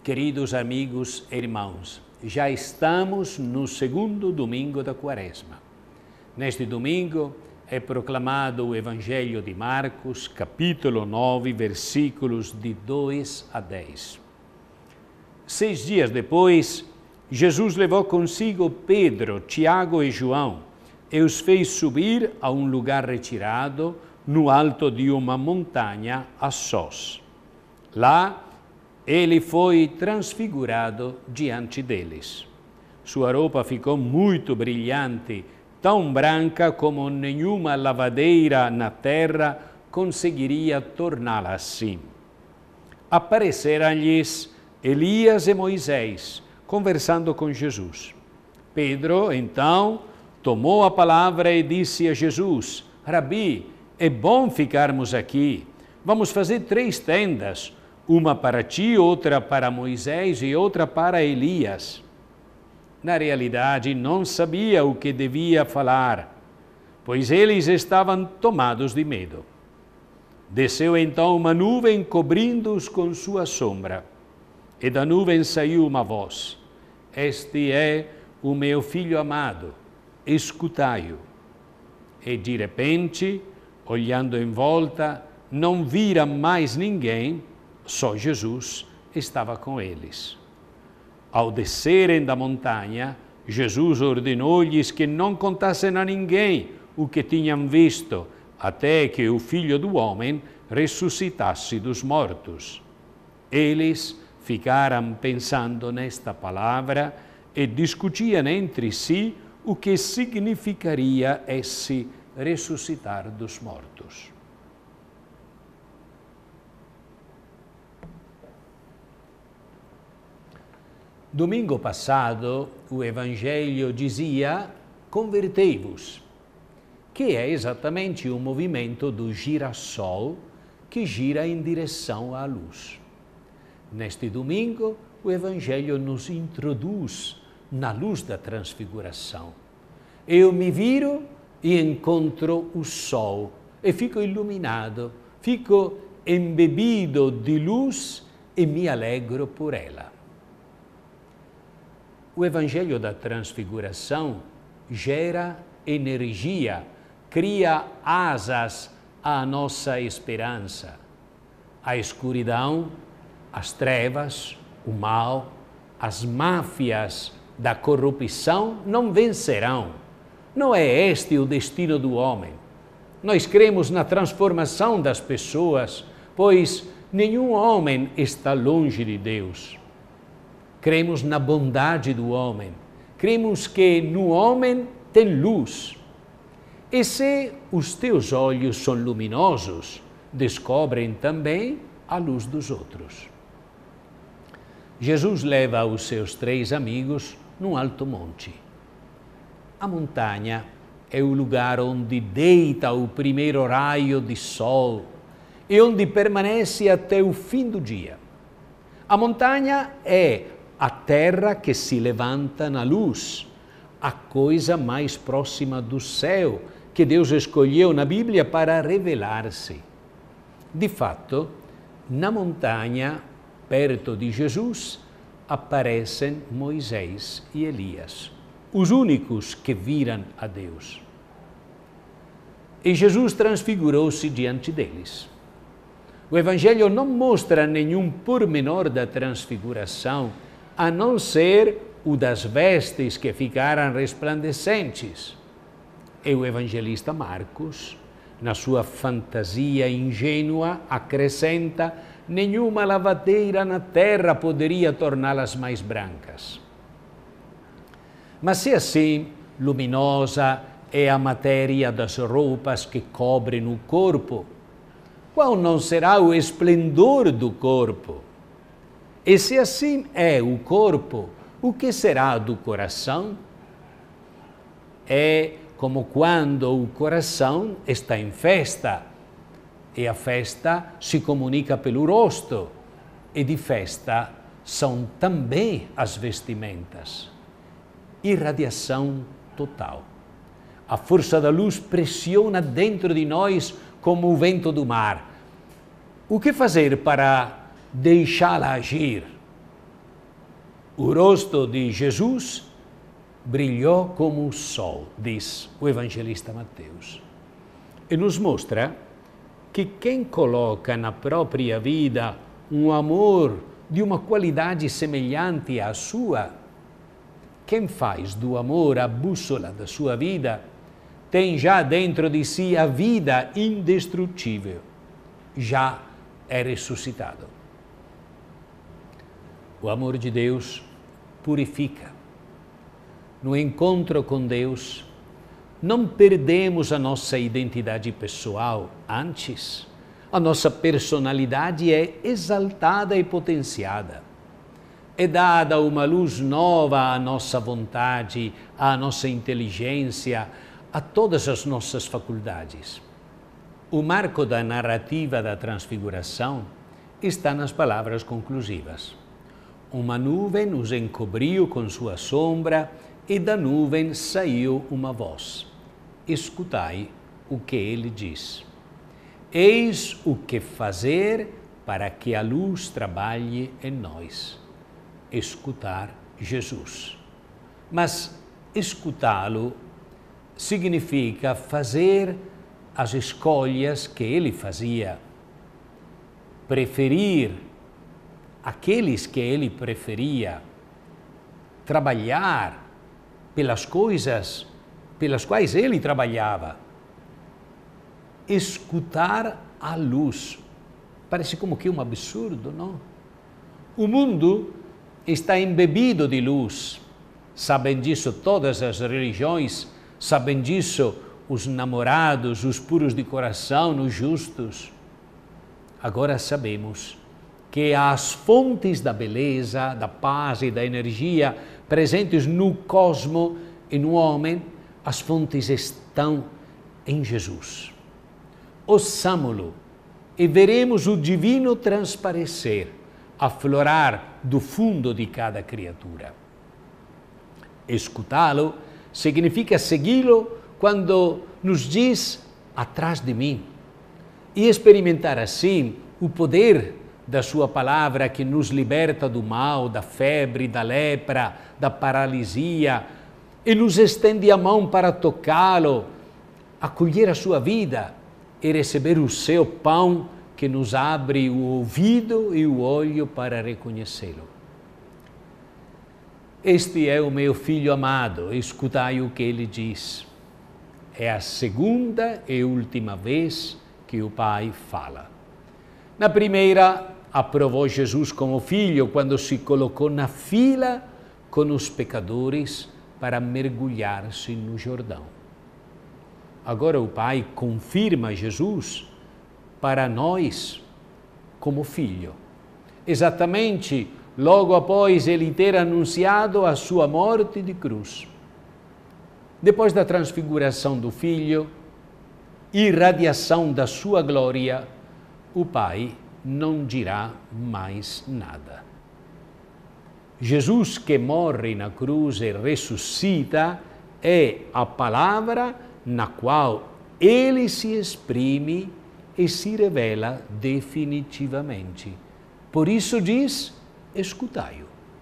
Queridos amigos e irmãos, já estamos no segundo domingo da Quaresma. Neste domingo é proclamado o Evangelho de Marcos, capítulo 9, versículos de 2 a 10. 6 dias depois, Jesus levou consigo Pedro, Tiago e João e os fez subir a um lugar retirado no alto de uma montanha a sós. Lá, ele foi transfigurado diante deles. Sua roupa ficou muito brilhante, tão branca como nenhuma lavadeira na terra conseguiria torná-la assim. Apareceram-lhes Elias e Moisés, conversando com Jesus. Pedro, então, tomou a palavra e disse a Jesus: Rabi, é bom ficarmos aqui. Vamos fazer 3 tendas, uma para ti, outra para Moisés e outra para Elias. Na realidade, não sabia o que devia falar, pois eles estavam tomados de medo. Desceu então uma nuvem cobrindo-os com sua sombra, e da nuvem saiu uma voz: Este é o meu filho amado, escutai-o. E de repente, olhando em volta, não viram mais ninguém, só Jesus estava com eles. Ao descerem da montanha, Jesus ordenou-lhes que não contassem a ninguém o que tinham visto, até que o Filho do Homem ressuscitasse dos mortos. Eles ficaram pensando nesta palavra e discutiam entre si o que significaria esse ressuscitar dos mortos. Domingo passado, o Evangelho dizia: convertei-vos, que é exatamente o movimento do girassol que gira em direção à luz. Neste domingo, o Evangelho nos introduz na luz da transfiguração. Eu me viro e encontro o sol e fico iluminado, fico embebido de luz e me alegro por ela. O Evangelho da Transfiguração gera energia, cria asas à nossa esperança. A escuridão, as trevas, o mal, as máfias da corrupção não vencerão. Não é este o destino do homem. Nós cremos na transformação das pessoas, pois nenhum homem está longe de Deus. Cremos na bondade do homem, cremos que no homem tem luz. E se os teus olhos são luminosos, descobrem também a luz dos outros. Jesus leva os seus 3 amigos num alto monte. A montanha é o lugar onde deita o primeiro raio de sol e onde permanece até o fim do dia. A montanha é a terra que se levanta na luz, a coisa mais próxima do céu que Deus escolheu na Bíblia para revelar-se. De fato, na montanha, perto de Jesus, aparecem Moisés e Elias, os únicos que viram a Deus. E Jesus transfigurou-se diante deles. O Evangelho não mostra nenhum pormenor da transfiguração, a não ser o das vestes que ficaram resplandecentes. E o evangelista Marcos, na sua fantasia ingênua, acrescenta: nenhuma lavadeira na terra poderia torná-las mais brancas. Mas se assim luminosa é a matéria das roupas que cobrem o corpo, qual não será o esplendor do corpo? E se assim é o corpo, o que será do coração? É como quando o coração está em festa, e a festa se comunica pelo rosto, e de festa são também as vestimentas. Irradiação total. A força da luz pressiona dentro de nós como o vento do mar. O que fazer para deixá-la agir? O rosto de Jesus brilhou como o sol, diz o evangelista Mateus. E nos mostra que quem coloca na própria vida um amor de uma qualidade semelhante à sua, quem faz do amor a bússola da sua vida, tem já dentro de si a vida indestrutível, já é ressuscitado. O amor de Deus purifica. No encontro com Deus, não perdemos a nossa identidade pessoal. Antes, a nossa personalidade é exaltada e potenciada. É dada uma luz nova à nossa vontade, à nossa inteligência, a todas as nossas faculdades. O marco da narrativa da transfiguração está nas palavras conclusivas. Uma nuvem nos encobriu com sua sombra e da nuvem saiu uma voz. Escutai o que ele diz. Eis o que fazer para que a luz trabalhe em nós. Escutar Jesus. Mas escutá-lo significa fazer as escolhas que ele fazia, preferir aqueles que ele preferia, trabalhar pelas coisas pelas quais ele trabalhava. Escutar a luz. Parece como que um absurdo, não? O mundo está embebido de luz. Sabem disso todas as religiões, sabem disso os namorados, os puros de coração, os justos. Agora sabemos que as fontes da beleza, da paz e da energia presentes no cosmos e no homem, as fontes estão em Jesus. Ouçamo-lo e veremos o divino transparecer, aflorar do fundo de cada criatura. Escutá-lo significa segui-lo quando nos diz atrás de mim e experimentar assim o poder da sua palavra que nos liberta do mal, da febre, da lepra, da paralisia e nos estende a mão para tocá-lo, acolher a sua vida e receber o seu pão que nos abre o ouvido e o olho para reconhecê-lo. Este é o meu filho amado, escutai o que ele diz. É a segunda e última vez que o Pai fala. Na primeira, aprovou Jesus como filho quando se colocou na fila com os pecadores para mergulhar-se no Jordão. Agora o Pai confirma Jesus para nós como filho. Exatamente logo após ele ter anunciado a sua morte de cruz. Depois da transfiguração do Filho, irradiação da sua glória, o Pai não dirá mais nada. Jesus que morre na cruz e ressuscita é a palavra na qual ele se exprime e se revela definitivamente. Por isso diz, escutai-o.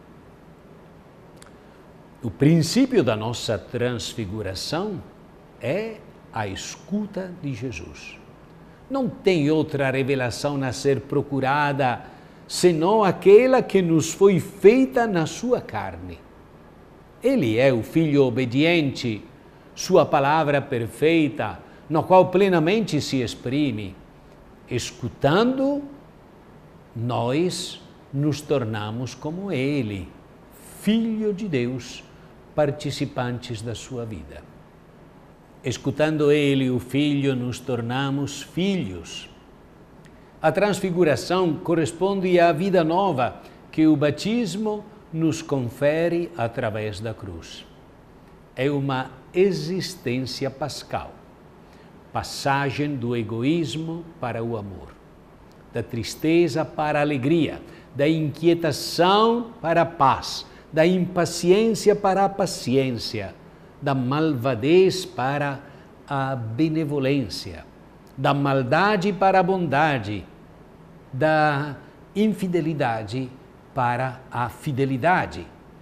O princípio da nossa transfiguração é a escuta de Jesus. Não tem outra revelação a ser procurada senão aquela que nos foi feita na sua carne. Ele é o Filho obediente, sua palavra perfeita, no qual plenamente se exprime. Escutando, nós nos tornamos como Ele, Filho de Deus, participantes da sua vida. Escutando Ele, o Filho, nos tornamos filhos. A transfiguração corresponde à vida nova que o batismo nos confere através da cruz. É uma existência pascal, passagem do egoísmo para o amor, da tristeza para a alegria, da inquietação para a paz, da impaciência para a paciência, da malvadez para a benevolência, da maldade para a bondade, da infidelidade para a fidelidade,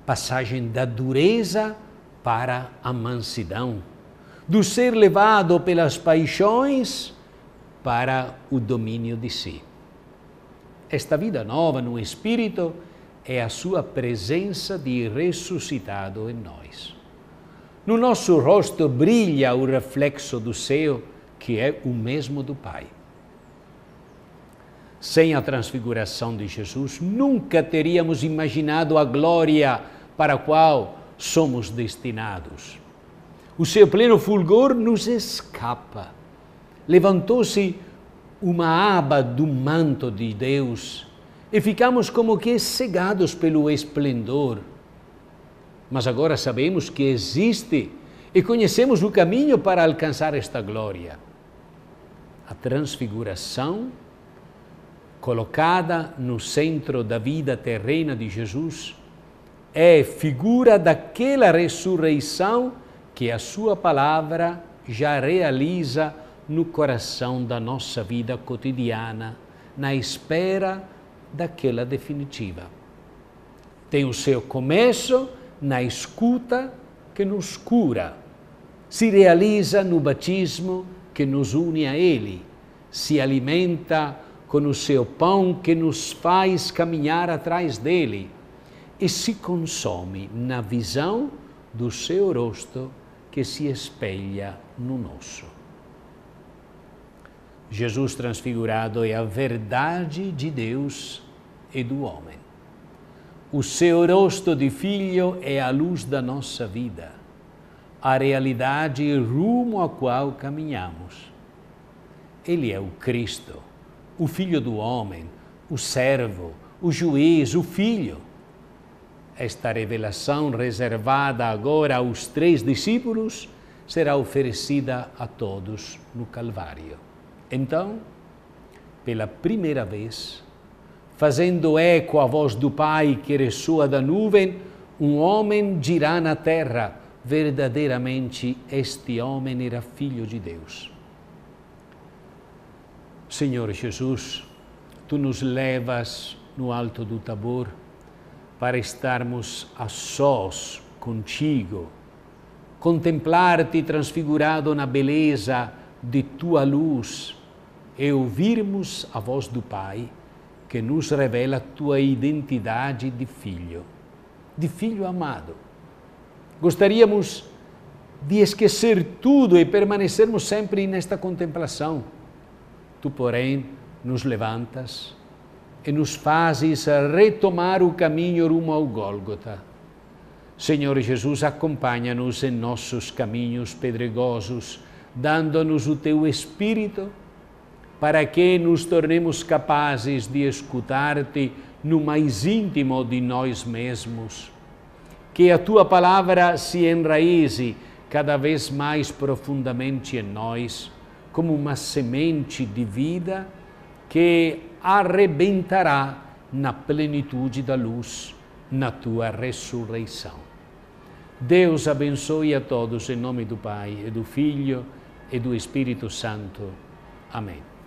passagem da dureza para a mansidão, do ser levado pelas paixões para o domínio de si. Esta vida nova no Espírito é a sua presença de ressuscitado em nós. No nosso rosto brilha o reflexo do céu, que é o mesmo do Pai. Sem a transfiguração de Jesus, nunca teríamos imaginado a glória para a qual somos destinados. O seu pleno fulgor nos escapa. Levantou-se uma aba do manto de Deus e ficamos como que cegados pelo esplendor. Mas agora sabemos que existe e conhecemos o caminho para alcançar esta glória. A transfiguração, colocada no centro da vida terrena de Jesus, é figura daquela ressurreição que a sua palavra já realiza no coração da nossa vida cotidiana, na espera daquela definitiva. Tem o seu começo na escuta que nos cura, se realiza no batismo que nos une a Ele, se alimenta com o seu pão que nos faz caminhar atrás dele e se consome na visão do seu rosto que se espelha no nosso. Jesus transfigurado é a verdade de Deus e do homem. O seu rosto de filho é a luz da nossa vida, a realidade e rumo a qual caminhamos. Ele é o Cristo, o Filho do homem, o servo, o juiz, o Filho. Esta revelação, reservada agora aos 3 discípulos, será oferecida a todos no Calvário. Então, pela primeira vez, fazendo eco à voz do Pai que ressoa da nuvem, um homem dirá na terra: verdadeiramente este homem era Filho de Deus. Senhor Jesus, Tu nos levas no alto do Tabor para estarmos a sós contigo, contemplar-te transfigurado na beleza de Tua luz e ouvirmos a voz do Pai que nos revela a Tua identidade de filho amado. Gostaríamos de esquecer tudo e permanecermos sempre nesta contemplação. Tu, porém, nos levantas e nos fazes retomar o caminho rumo ao Gólgota. Senhor Jesus, acompanha-nos em nossos caminhos pedregosos, dando-nos o Teu Espírito, para que nos tornemos capazes de escutar-te no mais íntimo de nós mesmos. Que a Tua palavra se enraize cada vez mais profundamente em nós, como uma semente de vida que arrebentará na plenitude da luz, na Tua ressurreição. Deus abençoe a todos em nome do Pai, e do Filho, e do Espírito Santo. Amém.